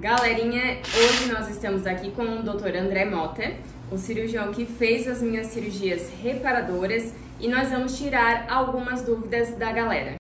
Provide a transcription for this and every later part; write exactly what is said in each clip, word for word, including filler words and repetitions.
Galerinha, hoje nós estamos aqui com o doutor André Mota, o cirurgião que fez as minhas cirurgias reparadoras, e nós vamos tirar algumas dúvidas da galera.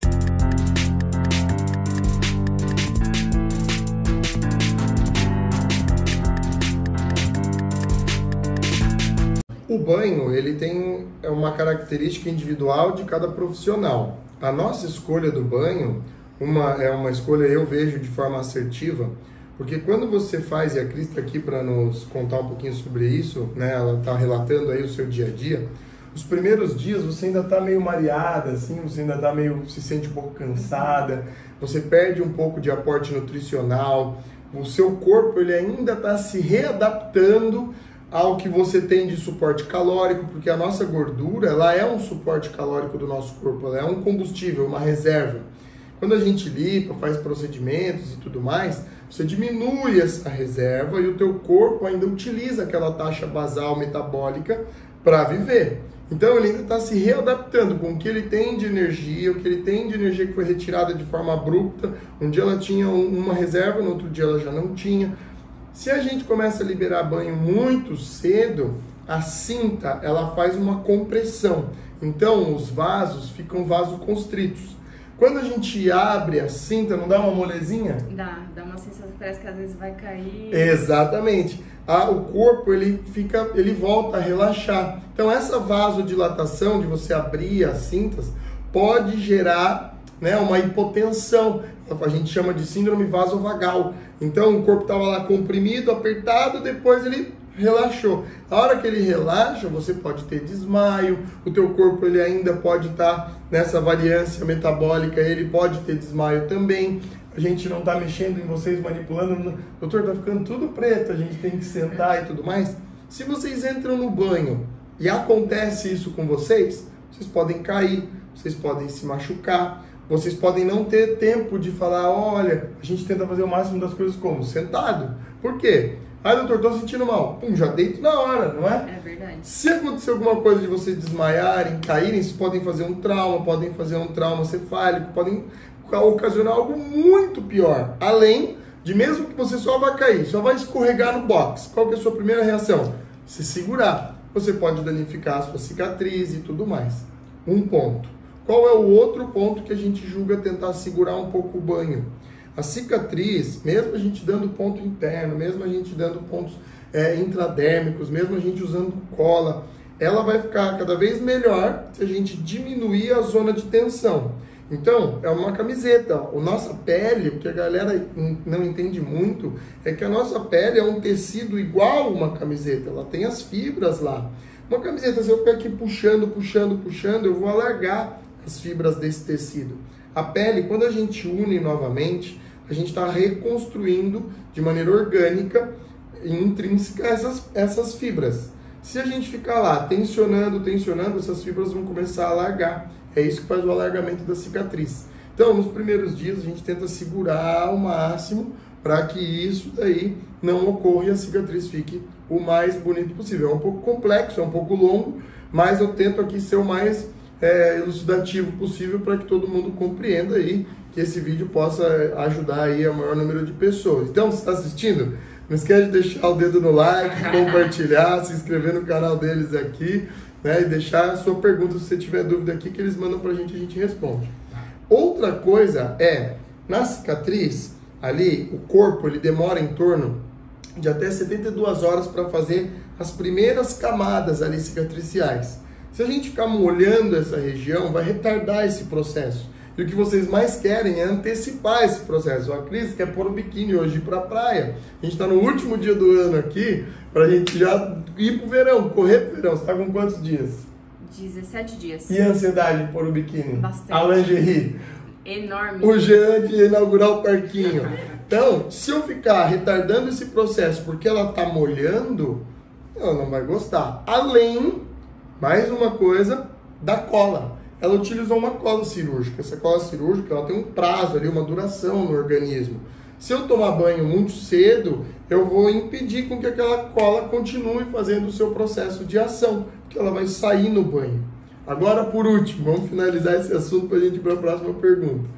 O banho, ele tem uma característica individual de cada profissional. A nossa escolha do banho uma, é uma escolha, eu vejo, de forma assertiva, porque quando você faz, e a Cris está aqui para nos contar um pouquinho sobre isso, né? Ela está relatando aí o seu dia a dia, os primeiros dias você ainda está meio mareada, assim, você ainda está meio, se sente um pouco cansada, você perde um pouco de aporte nutricional, o seu corpo ele ainda está se readaptando ao que você tem de suporte calórico, porque a nossa gordura, ela é um suporte calórico do nosso corpo, ela é um combustível, uma reserva. Quando a gente limpa, faz procedimentos e tudo mais, você diminui essa reserva e o teu corpo ainda utiliza aquela taxa basal metabólica para viver. Então ele ainda está se readaptando com o que ele tem de energia, o que ele tem de energia que foi retirada de forma abrupta. Um dia ela tinha uma reserva, no outro dia ela já não tinha. Se a gente começa a liberar banho muito cedo, a cinta ela faz uma compressão. Então os vasos ficam vasoconstritos. Quando a gente abre a cinta, não dá uma molezinha? Dá, dá uma sensação, parece que às vezes vai cair. Exatamente. Ah, o corpo ele fica, ele volta a relaxar. Então essa vasodilatação de você abrir as cintas pode gerar, né, uma hipotensão. A gente chama de síndrome vasovagal. Então o corpo estava lá comprimido, apertado, depois ele relaxou. A hora que ele relaxa, você pode ter desmaio, o teu corpo ele ainda pode estar nessa variância metabólica, ele pode ter desmaio também. A gente não está mexendo em vocês, manipulando. Doutor, tá ficando tudo preto, a gente tem que sentar e tudo mais. Se vocês entram no banho e acontece isso com vocês, vocês podem cair, vocês podem se machucar. Vocês podem não ter tempo de falar, olha, a gente tenta fazer o máximo das coisas como? Sentado. Por quê? Ah, doutor, tô sentindo mal. Pum, já deito na hora, não é? É verdade. Se acontecer alguma coisa de vocês desmaiarem, caírem, vocês podem fazer um trauma, podem fazer um trauma cefálico, podem ocasionar algo muito pior. Além de mesmo que você só vai cair, só vai escorregar no box. Qual que é a sua primeira reação? Se segurar. Você pode danificar a sua cicatriz e tudo mais. Um ponto. Qual é o outro ponto que a gente julga tentar segurar um pouco o banho? A cicatriz, mesmo a gente dando ponto interno, mesmo a gente dando pontos é, intradérmicos, mesmo a gente usando cola, ela vai ficar cada vez melhor se a gente diminuir a zona de tensão. Então, é uma camiseta. A nossa pele, o que a galera não entende muito, é que a nossa pele é um tecido igual a uma camiseta, ela tem as fibras lá. Uma camiseta, se eu ficar aqui puxando, puxando, puxando, eu vou alargar as fibras desse tecido. A pele, quando a gente une novamente, a gente está reconstruindo de maneira orgânica e intrínseca essas, essas fibras. Se a gente ficar lá tensionando, tensionando, essas fibras vão começar a alargar. É isso que faz o alargamento da cicatriz. Então, nos primeiros dias, a gente tenta segurar ao máximo para que isso daí não ocorra e a cicatriz fique o mais bonito possível. É um pouco complexo, é um pouco longo, mas eu tento aqui ser o mais É, elucidativo possível para que todo mundo compreenda aí, que esse vídeo possa ajudar aí a maior número de pessoas. Então, você está assistindo? Não esquece de deixar o dedo no like, compartilhar, se inscrever no canal deles aqui, né, e deixar a sua pergunta, se você tiver dúvida aqui, que eles mandam para a gente e a gente responde. Outra coisa é, na cicatriz, ali, o corpo ele demora em torno de até setenta e duas horas para fazer as primeiras camadas ali cicatriciais. Se a gente ficar molhando essa região, vai retardar esse processo. E o que vocês mais querem é antecipar esse processo. A Cris quer pôr o biquíni hoje para a praia. A gente está no último dia do ano aqui, para a gente já ir para o verão, correr para o verão. Você está com quantos dias? dezessete dias. E a ansiedade de pôr o biquíni? Bastante. A lingerie? Enorme. O Jean de inaugurar o parquinho. Então, se eu ficar retardando esse processo porque ela está molhando, ela não vai gostar. Além... Mais uma coisa da cola. Ela utilizou uma cola cirúrgica. Essa cola cirúrgica ela tem um prazo ali, uma duração no organismo. Se eu tomar banho muito cedo, eu vou impedir com que aquela cola continue fazendo o seu processo de ação, porque ela vai sair no banho. Agora, por último, vamos finalizar esse assunto para a gente ir para a próxima pergunta.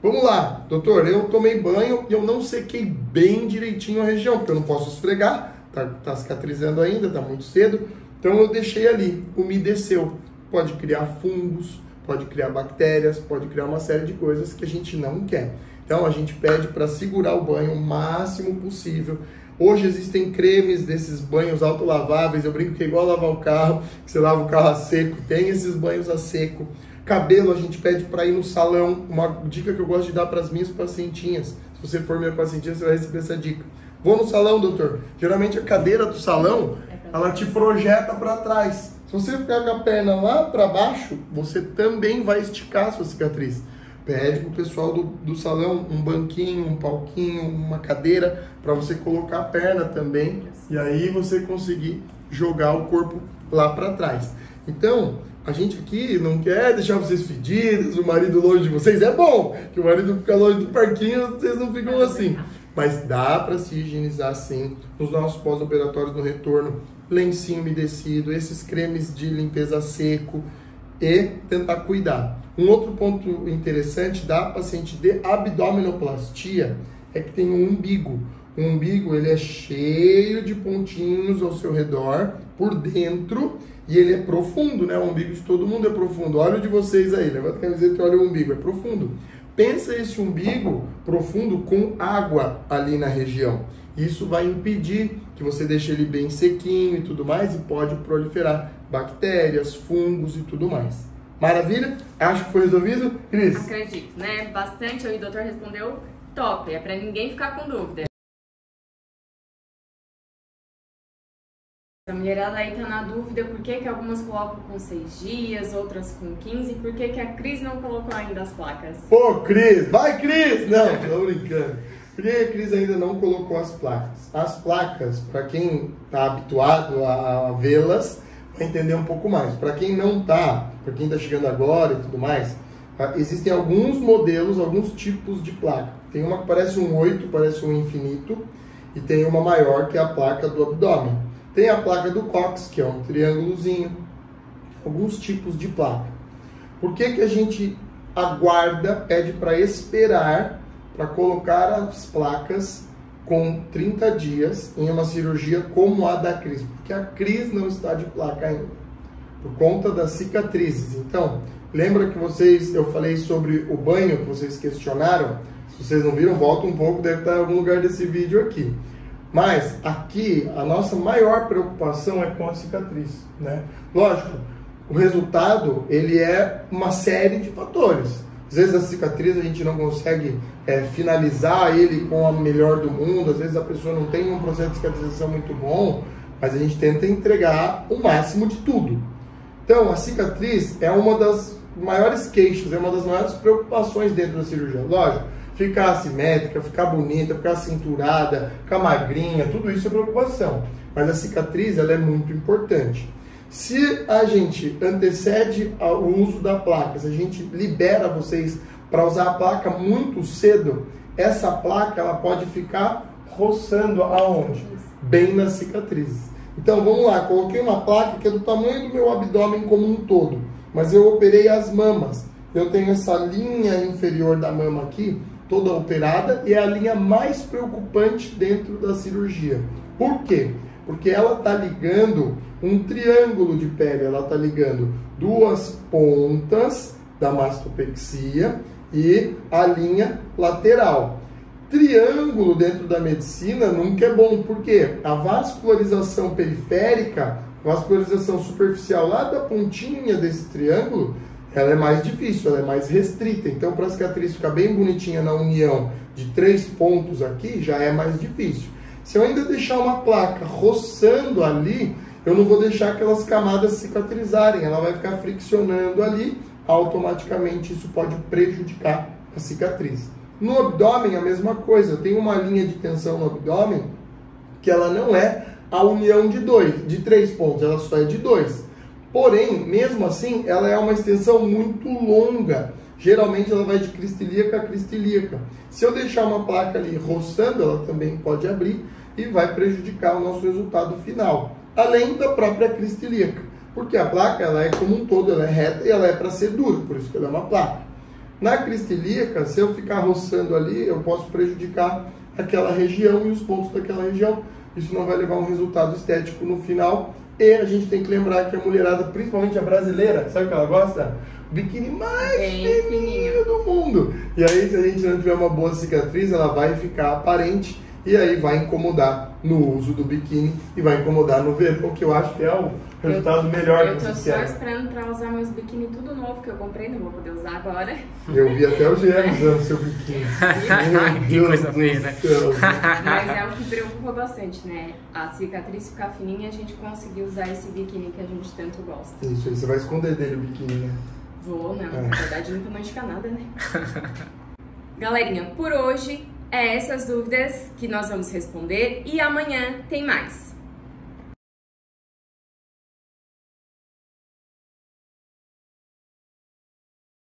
Vamos lá, doutor, eu tomei banho e eu não sequei bem direitinho a região, porque eu não posso esfregar, tá, tá cicatrizando ainda, tá muito cedo, então eu deixei ali, umedeceu. Pode criar fungos, pode criar bactérias, pode criar uma série de coisas que a gente não quer. Então a gente pede para segurar o banho o máximo possível. Hoje existem cremes desses banhos autolaváveis, eu brinco que é igual lavar o carro, que você lava o carro a seco, tem esses banhos a seco. Cabelo a gente pede para ir no salão, uma dica que eu gosto de dar para as minhas pacientinhas. Se você for minha pacientinha, você vai receber essa dica. Vou no salão, doutor. Geralmente a cadeira do salão, ela te projeta para trás. Se você ficar com a perna lá para baixo, você também vai esticar a sua cicatriz. Pede pro pessoal do, do salão um banquinho, um palquinho, uma cadeira, para você colocar a perna também. E aí você conseguir jogar o corpo lá para trás. Então, a gente aqui não quer deixar vocês fedidos, o marido longe de vocês. É bom que o marido fica longe do parquinho, vocês não ficam assim. Mas dá para se higienizar sim. Nos nossos pós-operatórios no retorno, lencinho umedecido, esses cremes de limpeza seco e tentar cuidar. Um outro ponto interessante da paciente de abdominoplastia é que tem um umbigo. O umbigo ele é cheio de pontinhos ao seu redor, por dentro, e ele é profundo, né? O umbigo de todo mundo é profundo. Olha o de vocês aí, levanta a camiseta e olha o umbigo, é profundo. Pensa esse umbigo profundo com água ali na região. Isso vai impedir que você deixe ele bem sequinho e tudo mais, e pode proliferar bactérias, fungos e tudo mais. Maravilha? Acho que foi resolvido, Cris? Acredito, né? Bastante, o doutor respondeu top, é pra ninguém ficar com dúvida. A mulherada aí tá na dúvida por que que algumas colocam com seis dias, outras com quinze, por que que a Cris não colocou ainda as placas? Pô, Cris! Vai, Cris! Não, tô brincando. Por que a Cris ainda não colocou as placas? As placas, para quem tá habituado a vê-las, vai entender um pouco mais. Para quem não tá, para quem tá chegando agora e tudo mais, existem alguns modelos, alguns tipos de placa. Tem uma que parece um oito, parece um infinito, e tem uma maior que é a placa do abdômen. Tem a placa do Cox, que é um triângulozinho, alguns tipos de placa. Por que que a gente aguarda, pede para esperar para colocar as placas com trinta dias em uma cirurgia como a da Cris? Porque a Cris não está de placa ainda, por conta das cicatrizes. Então, lembra que vocês, eu falei sobre o banho que vocês questionaram? Se vocês não viram, volta um pouco, deve estar em algum lugar desse vídeo aqui. Mas aqui a nossa maior preocupação é com a cicatriz, né? Lógico, o resultado ele é uma série de fatores. Às vezes a cicatriz a gente não consegue é, finalizar ele com a melhor do mundo, às vezes a pessoa não tem um processo de cicatrização muito bom, mas a gente tenta entregar o máximo de tudo. Então a cicatriz é uma das maiores queixas, é uma das maiores preocupações dentro da cirurgia. Lógico, ficar assimétrica, ficar bonita, ficar cinturada, ficar magrinha, tudo isso é preocupação. Mas a cicatriz ela é muito importante. Se a gente antecede o uso da placa, se a gente libera vocês para usar a placa muito cedo, essa placa ela pode ficar roçando aonde? Bem nas cicatrizes. Então vamos lá, coloquei uma placa que é do tamanho do meu abdômen como um todo, mas eu operei as mamas. Eu tenho essa linha inferior da mama aqui, toda operada, e é a linha mais preocupante dentro da cirurgia. Por quê? Porque ela está ligando um triângulo de pele, ela está ligando duas pontas da mastopexia e a linha lateral. Triângulo dentro da medicina nunca é bom, porque a vascularização periférica, vascularização superficial lá da pontinha desse triângulo, ela é mais difícil, ela é mais restrita. Então, para a cicatriz ficar bem bonitinha na união de três pontos aqui, já é mais difícil. Se eu ainda deixar uma placa roçando ali, eu não vou deixar aquelas camadas cicatrizarem, ela vai ficar friccionando ali, automaticamente isso pode prejudicar a cicatriz. No abdômen, a mesma coisa. Eu tenho uma linha de tensão no abdômen que ela não é a união de dois, de três pontos, ela só é de dois. Porém, mesmo assim, ela é uma extensão muito longa. Geralmente ela vai de cristilíaca a cristilíaca. Se eu deixar uma placa ali roçando, ela também pode abrir e vai prejudicar o nosso resultado final. Além da própria cristilíaca. Porque a placa ela é como um todo, ela é reta e ela é para ser dura, por isso que ela é uma placa. Na crista ilíaca, se eu ficar roçando ali, eu posso prejudicar aquela região e os pontos daquela região. Isso não vai levar a um resultado estético no final. E a gente tem que lembrar que a mulherada, principalmente a brasileira, sabe o que ela gosta? O biquíni mais Bem fininho do mundo. E aí, se a gente não tiver uma boa cicatriz, ela vai ficar aparente e aí vai incomodar no uso do biquíni e vai incomodar no verão, que eu acho que é o resultado eu, melhor eu que vocês querem. Eu tô só querem. esperando pra usar meus biquíni tudo novo que eu comprei, não vou poder usar agora. Eu vi até o Jean usando seu biquíni. Que coisa feia, né? Mas é o que preocupa bastante, né? A cicatriz ficar fininha e a gente conseguir usar esse biquíni que a gente tanto gosta. Isso aí, você vai esconder dele o biquíni, né? Vou, não. É. Na verdade, nunca mancha nada, né? Galerinha, por hoje é essas dúvidas que nós vamos responder e amanhã tem mais.